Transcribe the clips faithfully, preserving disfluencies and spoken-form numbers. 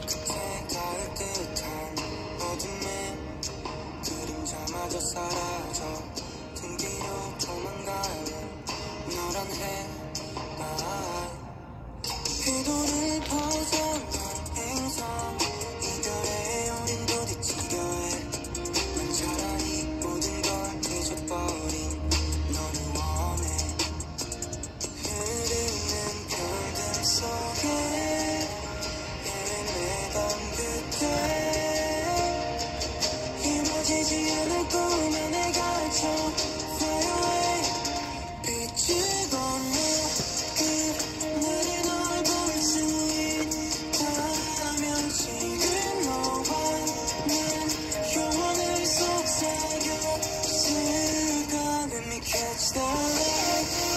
끝에 닿을 듯한 어둠에 그림자마저 사라져 등 뒤로 도망가는 너란 해가 궤도를 벗어난 행성 이별에 우린 부딪히려 해. 난 차라리 모든 걸 잊어버린 너를 원해. 흐르는 별들 속에 헤매던 그때 이루어지지 않을 꿈 안에 갇혀 Fly away. 빛을 건너 그날의 널 볼 수 있다면 지금 너와 난 영원을 속삭였을까. Let me catch the light.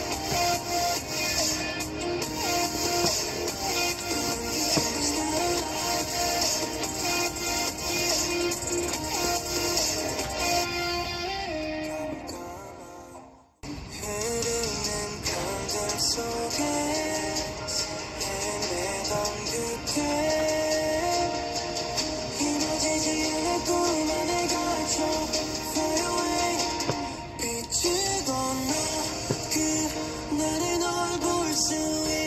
흐르는 별들 속에 헤매던 그때 이루어지지 않을 꿈 안에 갇혀 Fly away. 빛을 건너 그날의 널 볼 수 있